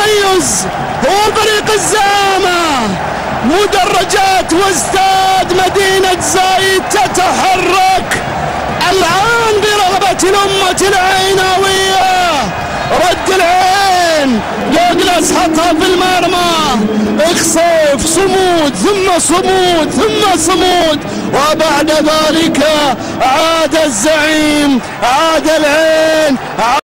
التميز هو فريق الزعامة. مدرجات واستاد مدينة زايد تتحرك الآن برغبة الأمة العيناوية. رد العين دوغلاس حطها في المرمى، اخصف صمود ثم صمود ثم صمود، وبعد ذلك عاد الزعيم، عاد العين.